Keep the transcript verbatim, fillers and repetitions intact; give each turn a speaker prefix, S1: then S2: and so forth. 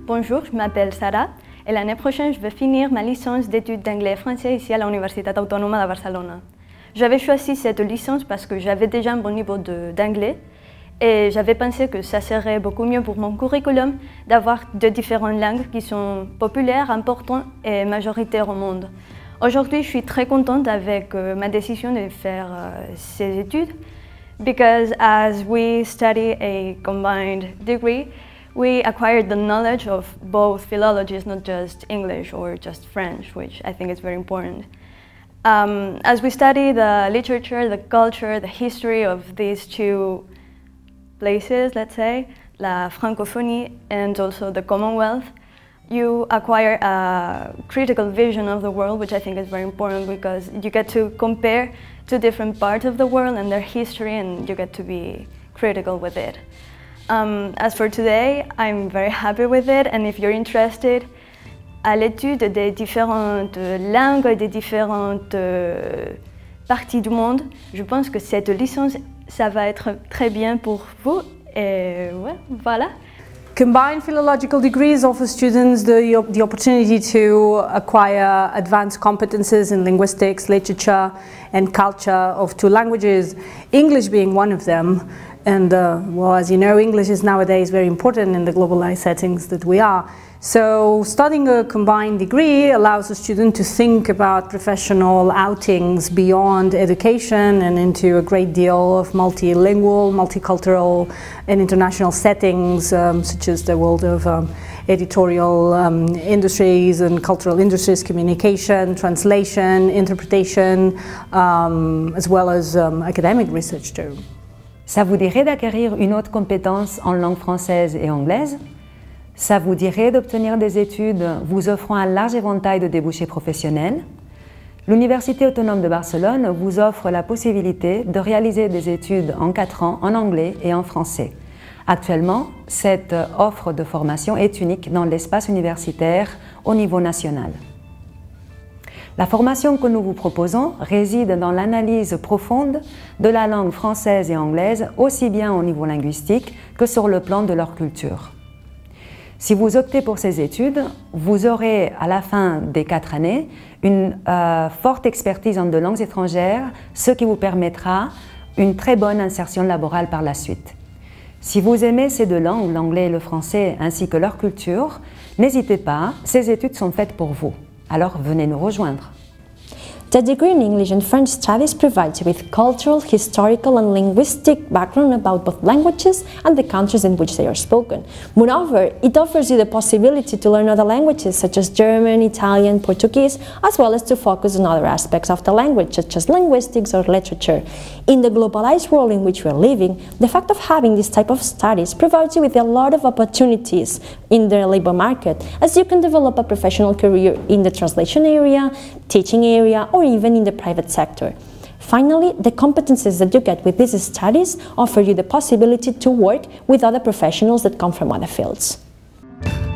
S1: Bonjour, je m'appelle Sarah et l'année prochaine je vais finir ma licence d'études d'anglais et français ici à l'Universitat Autònoma de Barcelona. J'avais choisi cette licence parce que j'avais déjà un bon niveau d'anglais et j'avais pensé que ça serait beaucoup mieux pour mon curriculum d'avoir deux différentes langues qui sont populaires, importantes et majoritaires au monde. Aujourd'hui, je suis très contente avec euh, ma décision de faire euh, ces études because as we study a combined degree, we acquired the knowledge of both philologies, not just English or just French, which I think is very important. Um, as we study the literature, the culture, the history of these two places, let's say, la francophonie and also the Commonwealth, you acquire a critical vision of the world, which I think is very important because you get to compare two different parts of the world and their history, and you get to be critical with it. Um, as for today, I'm very happy with it, and if you're interested à l'étude des différentes langues et des différentes euh, parties du monde, je pense que cette licence, ça va être très bien pour vous, et ouais, voilà.
S2: Combined philological degrees offer students the, the opportunity to acquire advanced competences in linguistics, literature and culture of two languages, English being one of them. And uh, well, as you know, English is nowadays very important in the globalized settings that we are. So studying a combined degree allows a student to think about professional outings beyond education and into a great deal of multilingual, multicultural and international settings, um, such as the world of um, editorial um, industries and cultural industries, communication, translation, interpretation, um, as well as um, academic research too.
S3: Ça vous dirait d'acquérir une autre compétence en langue française et anglaise? Ça vous dirait d'obtenir des études vous offrant un large éventail de débouchés professionnels? L'Université autonome de Barcelone vous offre la possibilité de réaliser des études en quatre ans en anglais et en français. Actuellement, cette offre de formation est unique dans l'espace universitaire au niveau national. La formation que nous vous proposons réside dans l'analyse profonde de la langue française et anglaise, aussi bien au niveau linguistique que sur le plan de leur culture. Si vous optez pour ces études, vous aurez à la fin des quatre années une euh, forte expertise en deux langues étrangères, ce qui vous permettra une très bonne insertion laborale par la suite. Si vous aimez ces deux langues, l'anglais et le français, ainsi que leur culture, n'hésitez pas, ces études sont faites pour vous. Alors venez nous rejoindre.
S4: The degree in English and French studies provides you with cultural, historical and linguistic background about both languages and the countries in which they are spoken. Moreover, it offers you the possibility to learn other languages such as German, Italian, Portuguese, as well as to focus on other aspects of the language such as linguistics or literature. In the globalized world in which we are living, the fact of having this type of studies provides you with a lot of opportunities in the labor market, as you can develop a professional career in the translation area, teaching area, or even in the private sector. Finally, the competencies that you get with these studies offer you the possibility to work with other professionals that come from other fields.